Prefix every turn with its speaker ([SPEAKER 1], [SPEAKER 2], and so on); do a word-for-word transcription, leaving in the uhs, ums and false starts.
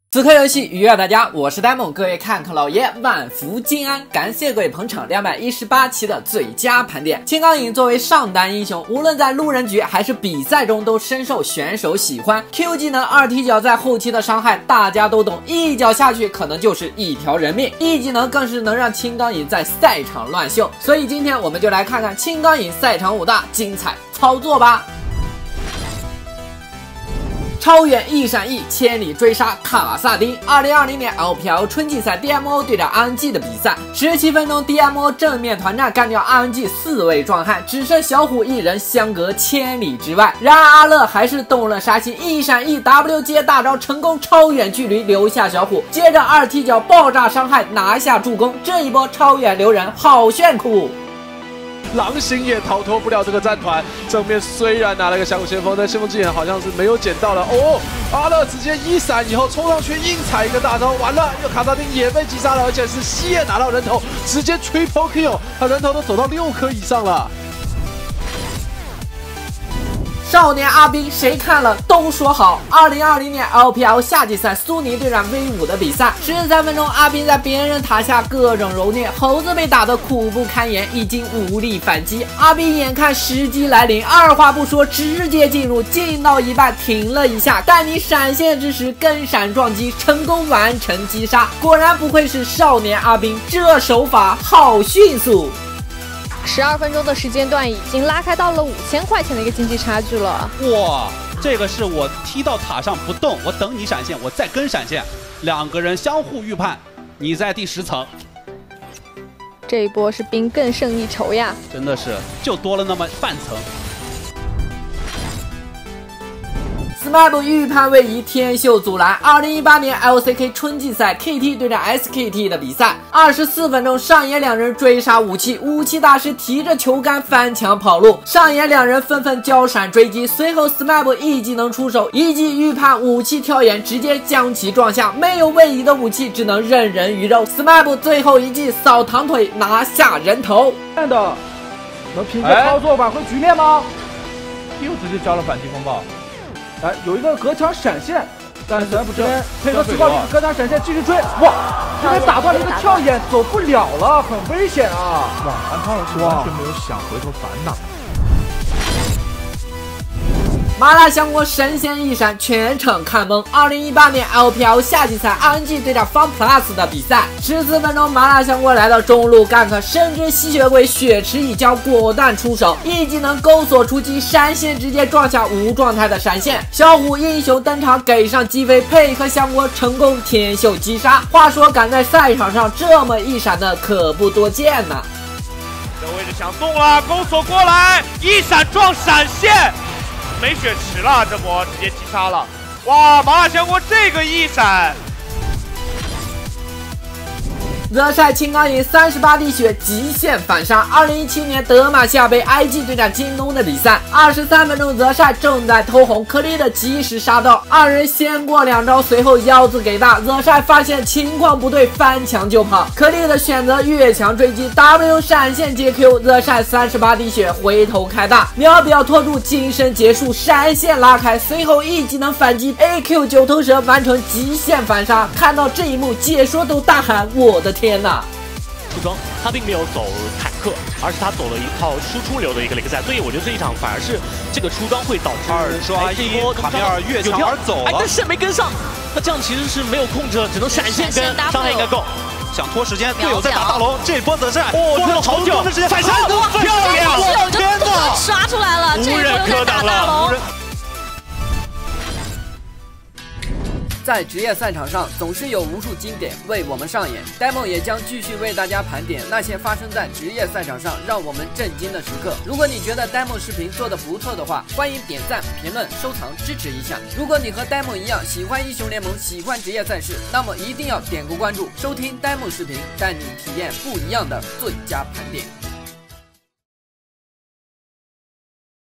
[SPEAKER 1] 此刻游戏愉悦大家，我是呆萌，各位看客老爷万福金安，感谢各位捧场两百一十八期的最佳盘点。青钢影作为上单英雄，无论在路人局还是比赛中都深受选手喜欢。Q 技能二踢脚在后期的伤害大家都懂，一脚下去可能就是一条人命。E 技能更是能让青钢影在赛场乱秀，所以今天我们就来看看青钢影赛场五大精彩操作吧。超远一闪翼，千里追杀卡瓦萨丁。二零二零年 L P L 春季赛 D M O 对战 R N G 的比赛，十七分钟 D M O 正面团战干掉 R N G 四位壮汉，只剩小虎一人相隔千里之外。然而阿乐还是动了杀心，一闪翼 W 接大招成功超远距离留下小虎，接着二踢脚爆炸伤害拿下助攻，这一波超远留人好炫酷。
[SPEAKER 2] 狼行也逃脱不了这个战团，正面虽然拿了个降虎先锋，但先锋之眼好像是没有捡到了。哦，阿乐直接一闪以后冲上去硬踩一个大招，完了，又卡萨丁也被击杀了，而且是西野拿到人头，直接 triple kill， 他人头都走到六颗以上了。
[SPEAKER 1] 少年阿兵谁看了都说好。二零二零年 L P L 夏季赛苏宁对战 V 五的比赛，十三分钟阿兵在别人塔下各种揉捏，猴子被打得苦不堪言，已经无力反击。阿兵眼看时机来临，二话不说直接进入，进到一半停了一下，待你闪现之时跟闪撞击，成功完成击杀。果然不愧是少年阿兵，这手法好迅速。
[SPEAKER 3] 十二分钟的时间段已经拉开到了五千块钱的一个经济差距了。
[SPEAKER 4] 哇，这个是我踢到塔上不动，我等你闪现，我再跟闪现，两个人相互预判，你在第十层。
[SPEAKER 3] 这一波是兵更胜一筹呀，
[SPEAKER 4] 真的是就多了那么半层。
[SPEAKER 1] S M A P 预判位移，天秀阻拦。二零一八年 L C K 春季赛 K T 对战 S K T 的比赛，二十四分钟上野两人追杀武器，武器大师提着球杆翻墙跑路，上野两人纷纷交闪追击，随后 S M A P 一技能出手，一记预判武器跳眼直接将其撞下，没有位移的武器只能任人鱼肉。S M A P 最后一记扫堂腿拿下人头。
[SPEAKER 5] 看的能凭借操作挽回局面吗？
[SPEAKER 6] 又直接交了反击风暴。
[SPEAKER 5] 哎，有一个隔墙闪现，但是咱不知道配合直高隔墙闪现继续追，哇，这边打断了一个跳眼，走不了了，很危险啊！
[SPEAKER 6] 哇，安康老师完全没有想回头反打。
[SPEAKER 1] 麻辣香锅神仙一闪，全场看懵。二零一八年 L P L 夏季赛 R N G 对战 FunPlus 的比赛，十四分钟麻辣香锅来到中路 gank， 深知吸血鬼血池已交，果断出手，一技能钩锁出击，闪现直接撞下无状态的闪现。小虎英雄登场给上击飞，配合香锅成功天秀击杀。话说敢在赛场上这么一闪的可不多见呐。
[SPEAKER 7] 这位置想动了，钩锁过来，一闪撞闪现。没血池了，这波直接击杀了！哇，麻辣香锅这个一闪。
[SPEAKER 1] 泽晒青钢影三十八滴血极限反杀。二零一七年德玛西亚杯 I G 对战京东的比赛，二十三分钟泽晒正在偷红，可莉的及时杀到，二人先过两招，随后腰子给大，泽晒发现情况不对，翻墙就跑，可莉的选择越墙追击 ，W 闪现接 Q， 泽晒三十八滴血回头开大，秒表拖住，金身结束，闪现拉开，随后一技能反击 A Q 九头蛇完成极限反杀。看到这一幕，解说都大喊我的天呐！
[SPEAKER 8] 出装他并没有走坦克，而是他走了一套输出流的一个雷克赛，所以我觉得这一场反而是这个出装会导致
[SPEAKER 4] 二刷一波卡米尔越墙而走了，
[SPEAKER 8] 哎，但是没跟上，他这样其实是没有控制，只能闪现跟伤害应该够。
[SPEAKER 4] 想拖时间，队友在打大龙，这波泽晒
[SPEAKER 8] 哦，拖了好久，
[SPEAKER 4] 反杀，
[SPEAKER 8] 漂亮，
[SPEAKER 3] 天哪，刷出来了，
[SPEAKER 7] 无人可挡了。
[SPEAKER 1] 在职业赛场上，总是有无数经典为我们上演。呆萌也将继续为大家盘点那些发生在职业赛场上让我们震惊的时刻。如果你觉得呆萌视频做得不错的话，欢迎点赞、评论、收藏支持一下。如果你和呆萌一样喜欢英雄联盟、喜欢职业赛事，那么一定要点个关注，收听呆萌视频，带你体验不一样的最佳盘点。